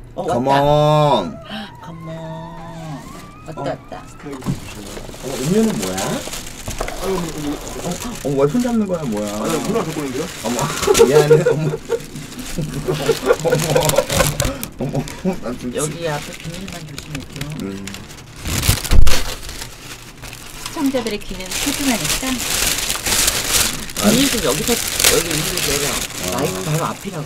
컴온. 컴온. 왔다. 음료는 뭐야? 왜 손 잡는 거야 뭐야? 누나 갖고 있는데요? 어머 미안해 어머 난 진짜 여기 앞에 비닐만 조심해줘. 시청자들의 귀는 소중하니까 비닐도 여기서 여기 위로 내려. 마이크 바로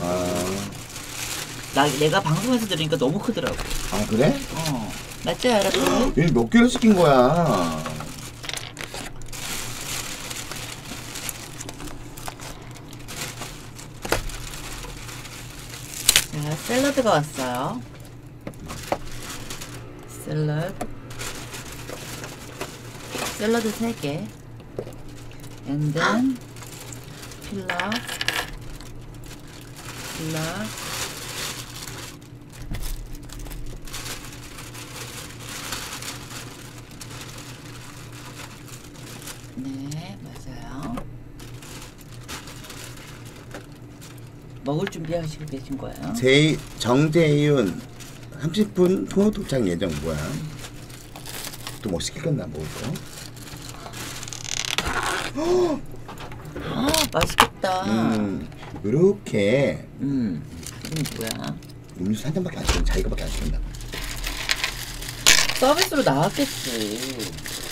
앞이라고. 내가 방송에서 들으니까 너무 크더라고. 아 그래? 맞지 알았어? 얘 몇 개를 시킨 거야? 자, 샐러드가 왔어요. 샐러드 3개. And then 필라. 네, 맞아요. 먹을 준비하시고 계신 거예요? 정재윤 30분 후 도착 예정. 뭐야? 또 뭐 시킬 건나 먹을 거? 맛있겠다. 요렇게 이건 뭐야? 음료수 한 잔밖에 안 시켰는데 자기가밖에 안 시킨다. 서비스로 나왔겠지.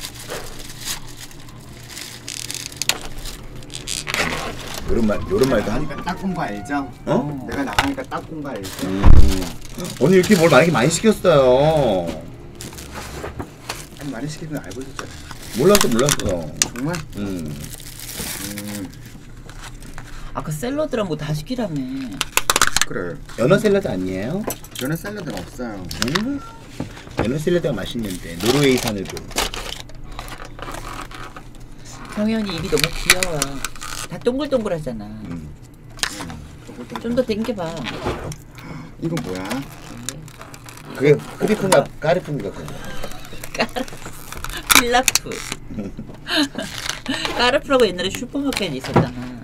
요런 말도 하니까 나가니까 딱 본 거 알죠? 내가 나가니까 딱 본 거 알죠? 오늘 이렇게 뭘 많이 시켰어요. 아니 많이 시키는 거 알고 있었잖아. 몰랐어. 정말? 아까 샐러드랑 뭐 다 시키라며. 그래. 연어 샐러드 아니에요? 저는 샐러드가 없어요. 연어 샐러드가 맛있는데 노르웨이산으로. 정현이 입이 너무 귀여워. 다 동글동글하잖아. 좀 더 당겨봐. 이건 뭐야? 그게 크리프인가 까르프인가 그거. 필라프. 까르프라고 옛날에 슈퍼마켓에 있었잖아.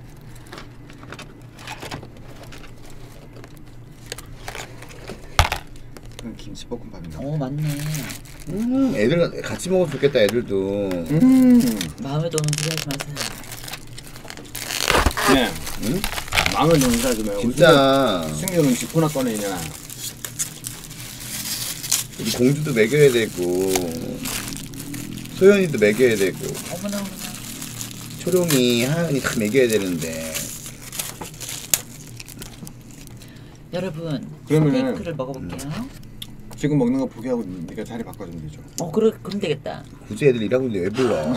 그건 김치볶음밥인가? 맞네. 애들 같이 먹어도 좋겠다. 애들도. 마음에 드는 소리 하지 마세요. 네. 응? 마음을 너무 사지 말고. 진짜 승규는 지코나 꺼내냐? 우리 공주도 먹여야 되고 소연이도 먹여야 되고 어머나. 초롱이 하은이 다 먹여야 되는데. 여러분, 그러면은- 스테이크를 먹어볼게요. 지금 먹는 거 포기하고 네가 자리 바꿔주면 되죠. 그럼 되겠다. 굳이 애들 일하고 있는데 왜 불러?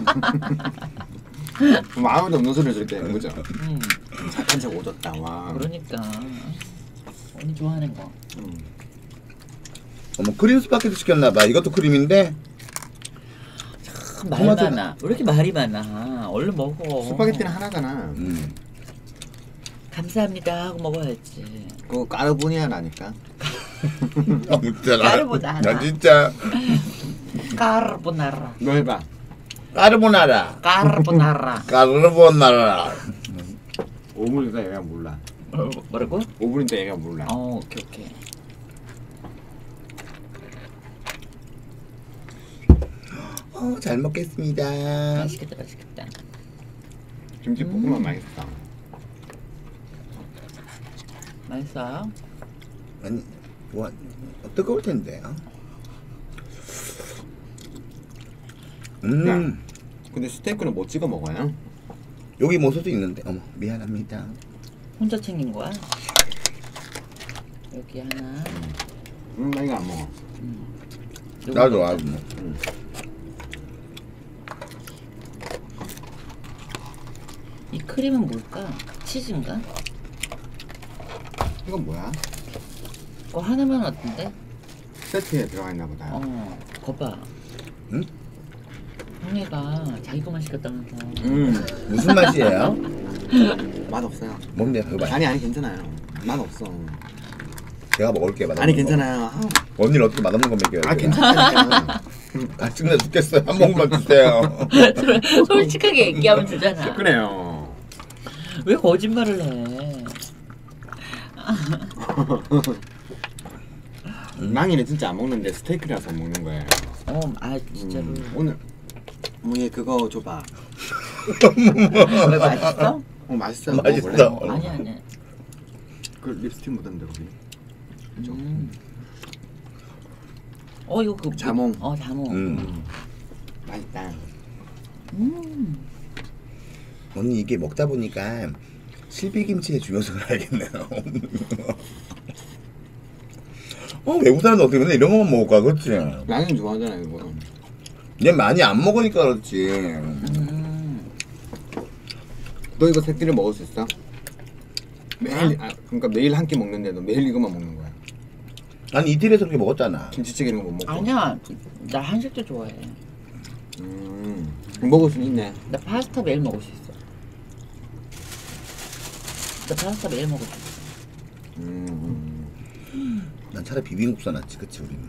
그럼 아무도 없는 소리를 저렇게 하는 거죠. 음, 착한 척 오졌다 와. 그러니까 언니 좋아하는 거. 어머 크림 스파게티 시켰나봐. 이것도 크림인데 참 말 토마토- 많아. 왜 이렇게 말이 많아? 얼른 먹어. 스파게티는 하나잖아. 감사합니다 하고 먹어야지. 그거 까르보니아라니까. 진짜 까르보나라. 난 진짜 까르보나라. 너 해봐. 까르보나라. 까르보나라. 5분이다 얘가 몰라. 뭐라고? 5분인데 얘가 몰라. 오케이. 잘 먹겠습니다. 맛있겠다. 김치볶음밥 맛있다. 맛있어요? 아니 뭐 뜨거울 텐데. 근데 스테이크는 뭐 찍어 먹어요? 여기 모서도 있는데. 어머 미안합니다. 혼자 챙긴 거야? 여기 하나. 나 이거 안 먹어. 나도. 이 크림은 뭘까? 치즈인가? 이건 뭐야? 그거 하나만 왔던데? 세트에 들어가 있나 보다. 거봐. 응? 형애가 자기 거만 시켰다면서. 무슨 맛이에요? 맛 없어요. 뭔데 그거 맛? 아니 괜찮아요. 맛 없어. 제가 먹을게 맛. 아니 괜찮아요. 언니는 어떻게 맛없는 거 먹여요? 괜찮다니까. 짜증나 죽겠어요. 한 모금만 주세요. 솔직하게 얘기하면 주잖아. 그래요. 왜 거짓말을 해? 랑이는 진짜 안 먹는데 스테이크라서 먹는 거예요. 아 진짜로. 오늘 어머니 그거 줘봐. 왜 맛있어? 맛있어. 맛있어. 먹어볼래? 아니야. 그 립스틱 묻었는데 거기. 그죠? 이거 그 자몽. 자몽. 맛있다. 언니 이게 먹다 보니까 실비김치의 중요성을 알겠네요. 외국 사람들 어떻게 맨날 이런 것만 먹을까, 그렇지? 랑이 좋아하잖아 이거. 얘 많이 안 먹으니까 그렇지. 너 이거 새끼를 먹을 수 있어? 매일 그러니까 매일 한 끼 먹는데도 매일 이것만 먹는 거야. 아니 이틀에서 그렇게 먹었잖아. 김치찌개 이런 거 못 먹고. 아니야. 나 한식도 좋아해. 먹을 수 있네. 나 파스타 매일 먹을 수 있어. 나 파스타 매일 먹을 수 있어. 난 차라리 비빔국수 낫지, 그치 우리는.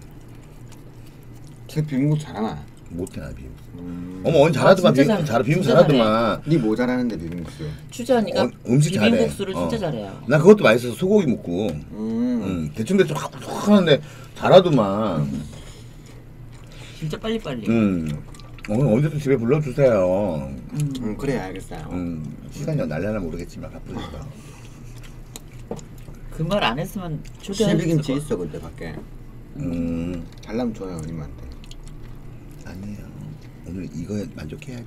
쟤 비빔국 잘하나? 못해 나 비빔국수. 어머 언니 잘하더만. 진짜 비빔국수 진짜 잘하더만. 니 뭐 잘하는데 비빔국수? 추자 언니가 음식 잘해. 비빔국수를 진짜 잘해요. 나 그것도 맛있어서 소고기 먹고. 대충 확 하는데 잘하더만. 진짜 빨리빨리. 오늘 언제 또 집에 불러주세요. 그래 알겠어요. 시간이 날려나 모르겠지만 바쁘니까. 그 말 안 했으면 초대할 수 실비김치 있을 있어 근데 밖에. 달라면 줘요 님한테. 아니에요. 오늘 이거에 만족해야죠.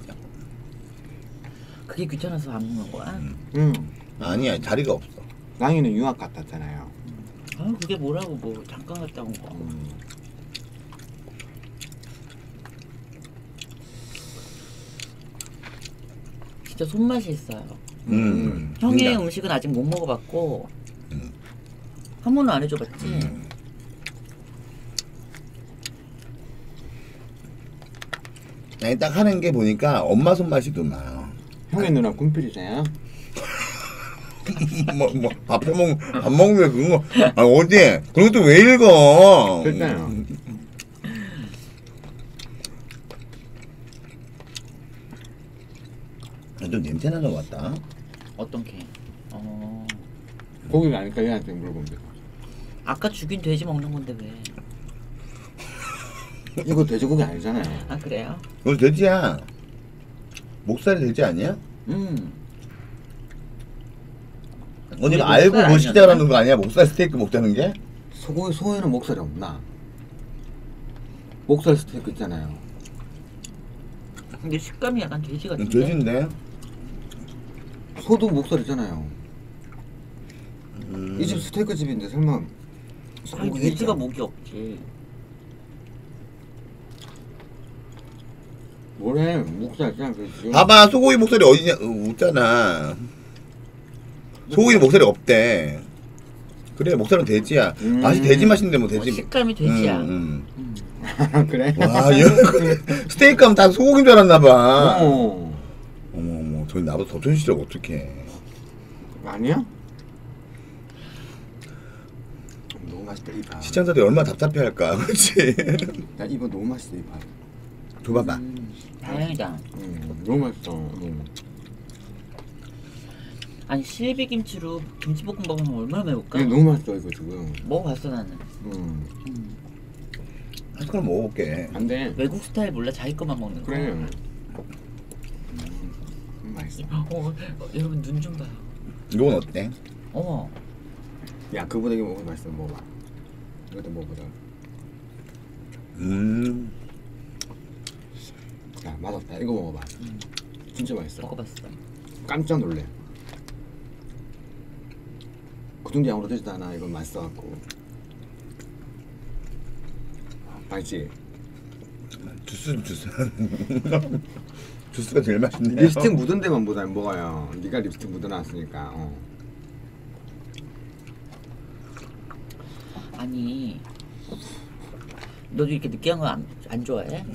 그게 귀찮아서 안 먹는 거야? 아니야 자리가 없어. 랑이는 유학 갔다 왔잖아요. 그게 뭐라고 뭐 잠깐 갔다 온 거. 진짜 손맛이 있어요. 형의 그러니까. 음식은 아직 못 먹어봤고 한 번도 안 해줘봤지. 아니 딱 하는 게 보니까 엄마 손맛이더만. 형의 누나 군필이세요? 밥 먹는 그런 거. 어디? 그런 것도 왜 읽어? 그랬잖아요. 좀 냄새 나는 것 같다. 어떤 게? 고기가 아니까 얘한테 물어본대. 아까 죽인 돼지 먹는 건데 왜? 이거 돼지고기 아니잖아요. 아 그래요? 이거 돼지야. 목살이 돼지 아니야? 언니가 알고 목살 뭐 시작하는 거 아니야? 목살 스테이크 먹자는 게? 소에는 목살이 없나? 목살 스테이크 있잖아요. 근데 식감이 약간 돼지 같은데? 돼지인데. 소도 목살 있잖아요. 이 집 스테이크 집인데 설마 아니 소고기 돼지가 있잖아. 목이 없지. 뭐래? 목살 있잖아 그지? 봐봐 소고기 목살이 어디냐? 없잖아. 소고기 목살이 없대. 그래 목살은 돼지야. 맛이 돼지 맛인데 뭐 돼지. 식감이 돼지야. 그래? 와 스테이크 하면 다 소고기인 줄 알았나 봐. 어머 저희 나보다 더 촌스럽 어떡해. 아니야? 너무 맛있다 이 밥. 시청자들이 얼마나 답답해할까. 그렇지. 야 이거 너무 맛있어 이 밥. 줘봐봐. 다행이다. 너무 맛있어. 아니 실비김치로 김치볶음밥 하면 얼마나 매울까? 이게 너무 맛있어 이거 지금. 먹어봤어 나는. 한 숟갈 먹어볼게. 안 돼. 외국 스타일 몰라 자기 것만 먹는 거. 그래. 맛있어. 여러분 눈 좀 봐요. 이건 어때? 어머. 야 그보다 이거 먹으면 맛있어. 먹어봐. 이것도 먹어보자. 야 맛없다. 이거 먹어봐. 진짜 맛있어. 먹어봤어. 깜짝 놀래. 그 정도 양으로 되지도 않아. 이건 맛있어갖고. 맛있지? 주스 주스가 제일 맛있네. 립스틱 묻은 데만 보다 먹어요. 네가 립스틱 묻어놨으니까. 아니 너도 이렇게 느끼한 거 안 좋아해?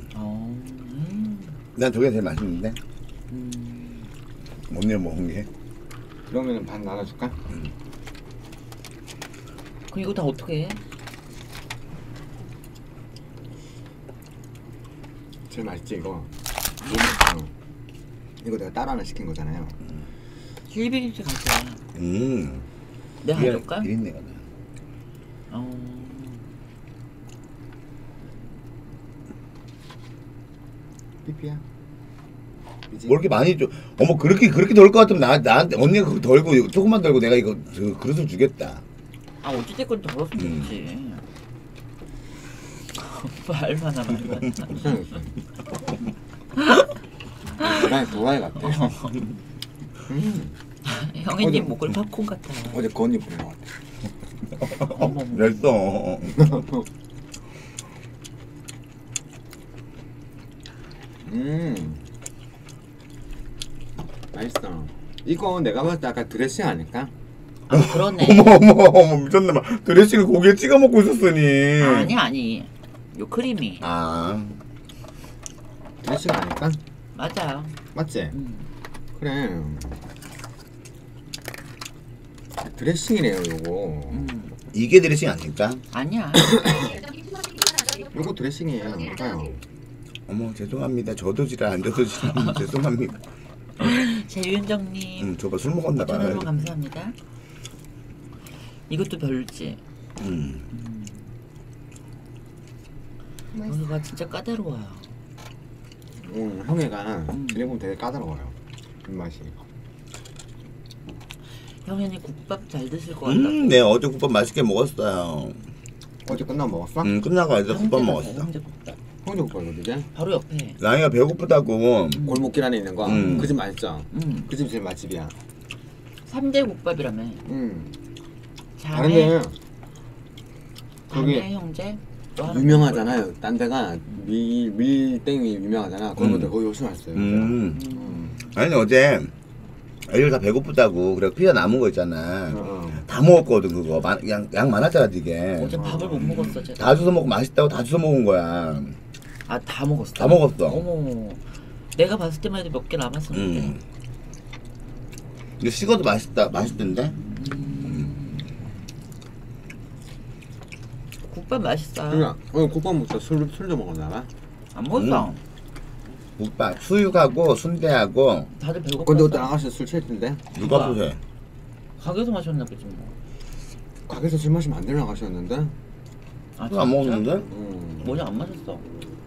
난 저게 제일 맛있는데. 언니가 먹은 게. 그러면 반 나눠줄까? 그럼 이거 다 어떻게 해? 제일 맛있지 이거. 너무 맛있어. 이거 내가 따로 하나 시킨 거잖아요. 실비김치 가져와. 내가 이게 가져올까? 비린내가 나. 삐삐야. 이제 뭐 이렇게 많이 줘. 어머 그렇게 덜 것 같으면 나한테 언니가 그거 덜고 조금만 덜고 내가 이거 그릇을 주겠다. 아 어찌됐건 덜었으면 좋지. 말만 하면 이상했어. 도라이 같아. 형님 목을 팝콘 같아. 어제 그 언니 보낸 것 같아. 어머 됐어. 맛있어. 이거 내가 봤을 때 아까 드레싱 아닐까? 아 그러네. 어머 미쳤나봐. 드레싱을 고기에 찍어 먹고 있었으니. 아니 요 크림이 아 드레싱 아닐까? 맞아. 맞지? 그래. 드레싱이래요 요거. 이게 드레싱 아닐까? 아니야. 요거 드레싱이에요. 봐요. 어머 죄송합니다. 저도 지랄 안 줘도 지랄 죄송합니다. 재윤정님 저봐 술 먹었나 봐. 전화로 감사합니다. 이것도 별로지. 이거가 진짜 까다로워요. 형애가 지내보면 되게 까다로워요. 입맛이. 형현이 국밥 잘 드실 것 같다고. 네 어제 국밥 맛있게 먹었어요. 어제 끝나고 먹었어? 끝나고 어제 국밥 형제 먹었어. 가세요, 형제 국밥. 형제 국밥 어디지? 바로 옆에. 나이가 배고프다고. 골목길 안에 있는 거. 그 집 맛있죠? 음. 그 집 제일 맛집이야. 3대 국밥이라며. 다른데 자매 형제. 또 하나 유명하잖아요. 딴 데가 밀땡이 유명하잖아. 거기보다 거기 훨씬 맛있어요. 아니 어제 애들 다 배고프다고 그래 피자 남은 거 있잖아. 어. 다 먹었거든 그거. 양 많았잖아 되게. 어제 밥을 못 먹었어 제가. 다 주워 먹고 맛있다고 다 주워 먹은 거야. 아 다 먹었어. 다 먹었어. 어머. 내가 봤을 때만 해도 몇 개 남았었는데. 근데 식어도 맛있던데? 국밥 맛있어. 그러니까 오늘 국밥 먹자. 술도 먹었나 봐. 안 먹었어. 국밥 수육하고 순대하고 다들 배고팠어. 근데 어떤 아가씨 술 취했던데? 누가 보세? 가게에서 마셨나 보지 뭐. 가게에서 술 마시면 안 되는 아가씨였는데? 아, 술안 먹었는데? 뭐냐 안 마셨어.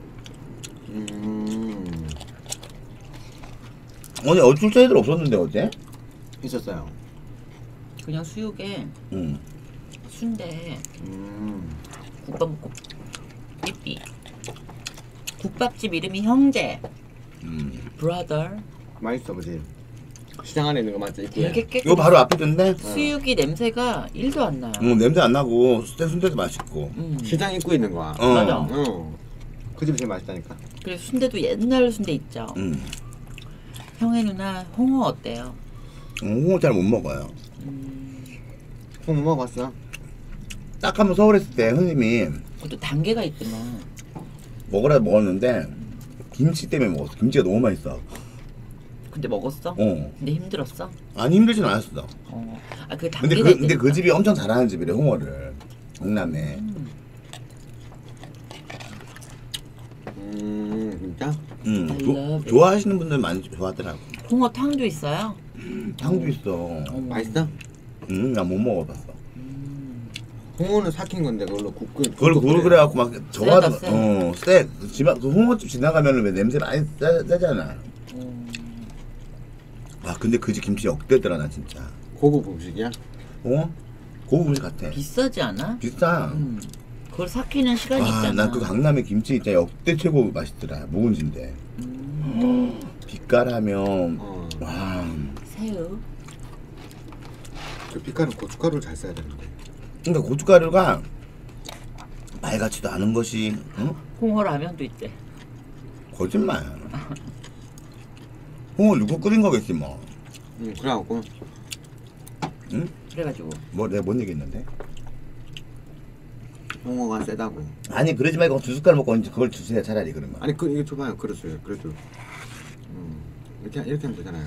아니 어제 출제애들 없었는데 어제? 있었어요. 그냥 수육에 응. 순대 국밥 먹고 삐삐. 국밥집 이름이 형제. 브라더. 맛있어 그지? 시장 안에 있는 거 맞지? 입구에. 되게 깨끗. 이거 바로 앞이던데? 수육이 냄새가 1도 안 나요. 냄새 안 나고 순대도 맛있고. 시장 입구에 있는 거야. 맞아. 그 집이 제일 맛있다니까. 그리고 순대도 옛날 순대 있죠. 형의 누나 홍어 어때요? 홍어 잘 못 먹어요. 홍어 먹어봤어? 딱 한번 서울에 있을 때 형님이 그것도 단계가 있구만. 먹으라 먹었는데 김치 때문에 먹었어. 김치가 너무 맛있어. 근데 먹었어? 어. 근데 힘들었어? 아니 힘들진 않았어. 아 그 근데 단계가 근데 그 있다니까. 집이 엄청 잘하는 집이래 홍어를. 강남에. 진짜? I love it. 좋아하시는 분들 많이 좋아하더라고. 홍어탕도 있어요? 향도 있어. 어머. 맛있어? 나 못 먹어봤어. 홍어는 삭힌 건데 그걸로 그걸 그래갖고 막 저거 세다, 쎄. 그 홍어집 지나가면은 왜 냄새 많이 세잖아. 아 근데 그 집 김치 역대더라 나 진짜. 고급 음식이야? 고급 음식 같아. 비싸지 않아? 비싸. 그걸 삭히는 시간이 있잖아. 나 그 강남의 김치 진짜 역대 최고 맛있더라. 묵은지인데. 빛깔하면 와. 새우. 그 빛깔은 고춧가루를 잘 써야 되는데. 그러니까 고춧가루가 말 같지도 않은 것이 홍어 라면도 있대. 거짓말. 홍어 누구 끓인 거겠지 뭐. 그래갖고 응? 그래가지고 뭐 내가 뭔 얘기했는데? 홍어가 세다고. 아니 그러지 말고 두 숟갈 먹고 이제 그걸 주세요 차라리 그러면. 아니 이거 줘봐요. 그랬어요. 그래도 이렇게 하면 되잖아요.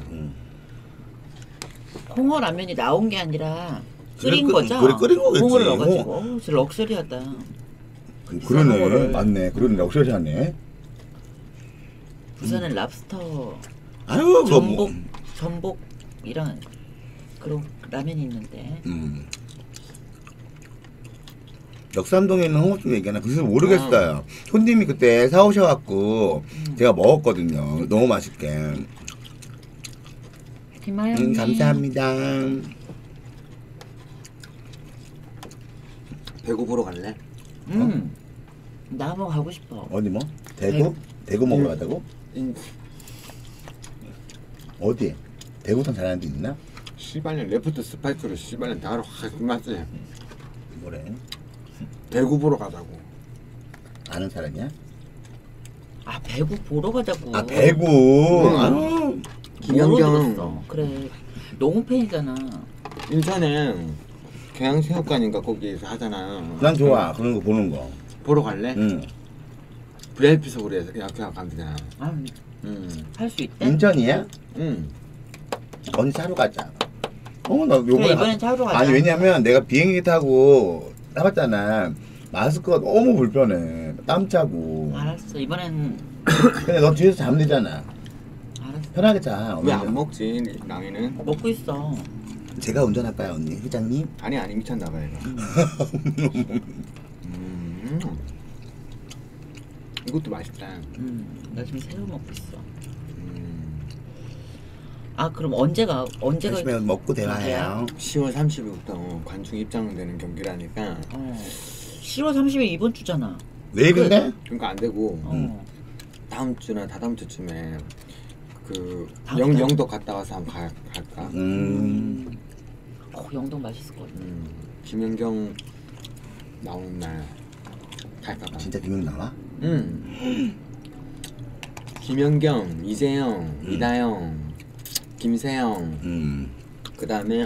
홍어 라면이 나온 게 아니라 끓인 그래, 거죠? 그래, 끓인 거겠지. 홍어를 넣어가지고. 어우, 진짜 럭셔리하다. 그러네. 홍어를. 맞네. 그러네. 럭셔리하네. 부산은 랍스터 아유 그거 뭐. 전복이랑 그런 라면이 있는데 역삼동에 있는 홍어집 얘기하나 그래서 모르겠어요. 손님이 그때 사오셔갖고 제가 먹었거든요. 너무 맛있게. 김하영 감사합니다. 배구 보러 갈래? 나 한번 가고 싶어. 어디 뭐? 대구? 대구 먹으러 가자고? 어디? 대구선 잘하는 데 있나? 씨발년 레프트 스파이크로 씨발년 나로 확 끝났지. 뭐래? 배구 보러 가자고. 아는 사람이야? 아 배구 보러 가자고. 아 배구. 아유. 김연경. 그래. 너무 팬이잖아. 인천에 경양체육관인가 거기에서 하잖아. 난 좋아 그런 거 보는 거. 보러 갈래? 응. VIP석으로 해서 그냥 가면 되잖아. 할 수 있대. 인천이야? 응. 언니 차로 가자. 나 요번에 그래 이번엔 차로 가자. 아니 왜냐면 내가 비행기 타고 타봤잖아. 마스크가 너무 불편해. 땀 차고. 알았어 이번엔 근데 너 뒤에서 자면 되잖아. 알았어. 편하게 자. 왜 안 먹지? 랑이는? 먹고 있어. 제가 운전할까요 언니? 회장님? 아니 미쳤나 봐 얘가. 이것도 맛있다. 나 지금 새우 먹고 있어. 아 그럼 언제가 열심히 먹고 대화해요. 10월 30일부터 관중 입장되는 경기라니까. 10월 30일 이번 주잖아. 내일인데? 그러니까 안 되고 다음 주나 다다음 주쯤에 그 영도 갔다 와서 한번 갈까? 영동 맛있을 것 같아. 김연경 나오는 날 갈까봐. 진짜 김영 나와? 김연경, 이재영, 이다영, 김세영, 그 다음에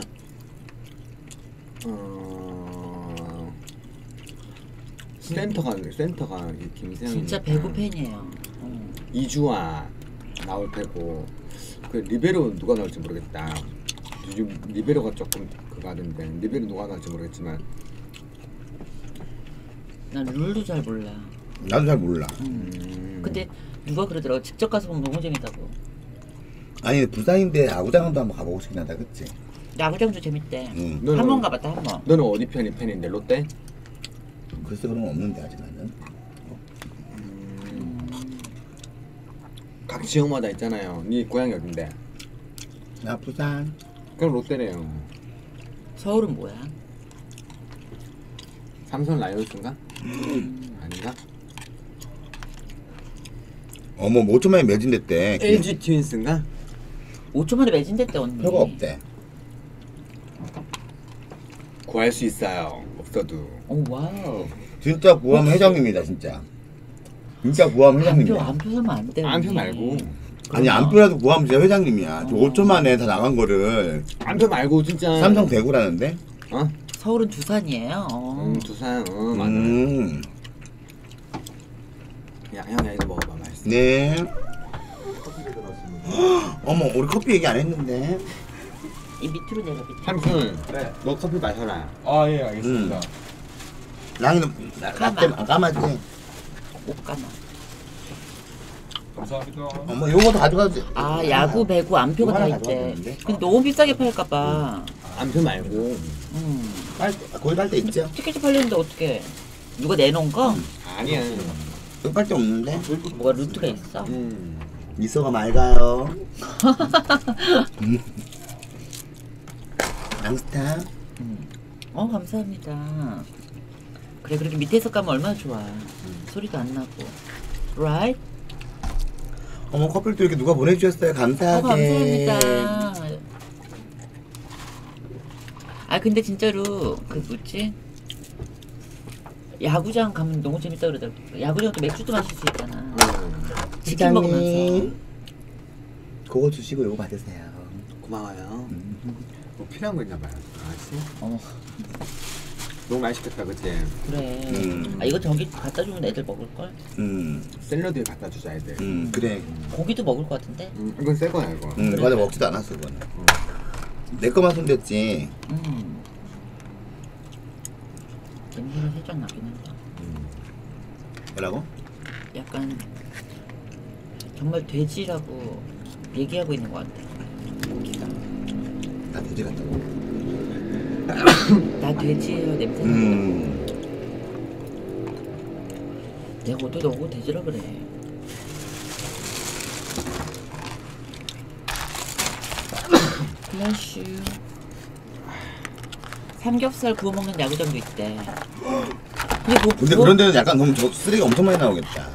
센터가 이 김세영. 진짜 배구 팬이에요. 이주아 나올 테고 그 리베로 누가 나올지 모르겠다. 요즘 리베로가 조금 그거 하던데 리베로 누가 나올지 모르겠지만 난 룰도 잘 몰라. 나도 잘 몰라. 근데 누가 그러더라고. 직접 가서 보면 너무 재밌다고. 아니 부산인데 야구장도 한번 가보고 싶긴 하다 그치? 야구장도 재밌대. 너는 한 번 가봤다 한 번. 너는 어디 팬인데 롯데? 글쎄 그런 건 없는데 아직 나는. 각 지역마다 있잖아요. 네 고향이 어딘데? 나 부산. 그럼 롯데래요. 서울은 뭐야? 삼성 라이온스인가? 아닌가? 어머 5초 만에 매진됐대. LG 트윈스인가? 5초 만에 매진됐대 언니. 표가 없대. 구할 수 있어요. 없어도. 오 와우. 진짜 구함 회장님이다 진짜. 진짜 구함 회장님이야. 안표 사면 안 돼. 안표 말고. 아니 안표라도 구함 진짜 회장님이야. 5초 만에 다 나간 거를 안표 말고 진짜. 삼성 대구라는데? 어? 서울은 두산이에요. 두산. 맞아. 야 형이 이거 먹어봐 맛있어. 네. 어머 우리 커피 얘기 안 했는데. 이 밑으로 내려 밑으로. 삼촌. 네. 너 커피 마셔라. 아 예 알겠습니다. 랑이는 까마지. 못 가나. 감사합니다. 어머 요거도 가져가도 돼. 아 야구 배구 안표가 다 하나 있대. 가져가겠는데? 근데 너무 비싸게 팔까봐. 안표 말고. 거기 팔 때 있죠? 티켓이 팔렸는데 어떻게? 누가 내놓은 거? 아니야. 여기 팔 때 없는데? 뭐가 루트가 있어? 미소가 맑아요. 랑스타. 감사합니다. 그래 그렇게 밑에서 까면 얼마나 좋아. 소리도 안 나고. Right? 어머 커피도 이렇게 누가 보내주셨어요. 감사하게. 감사합니다. 아 근데 진짜로 그 뭐지? 야구장 가면 너무 재밌다 그러더라고. 야구장 또 맥주도 마실 수 있잖아. 치킨 먹으면서. 그거 주시고 이거 받으세요. 고마워요. 뭐 필요한 거 있나 봐요. 알았지? 어머 너무 맛있겠다, 그치? 그래. 아 이거 저기 갖다 주면 애들 먹을 걸? 샐러드에 갖다 주자, 애들. 그래. 고기도 먹을 것 같은데? 이건 새 거야, 이거. 맞아 먹지도 않았어 그거는. 내 거만 손댔지. 냄새는 살짝 나긴 한다. 뭐라고? 약간 정말 돼지라고 얘기하고 있는 것 같아. 고기가. 나 돼지 같다고. 나 돼지예요 냄새. 내가 어떻게 너고 되지라 그래. 플래시. 삼겹살 구워 먹는 야구장도 있대. 근데 근데 그런 데는 약간 그럼 저 쓰레기 엄청 많이 나오겠다.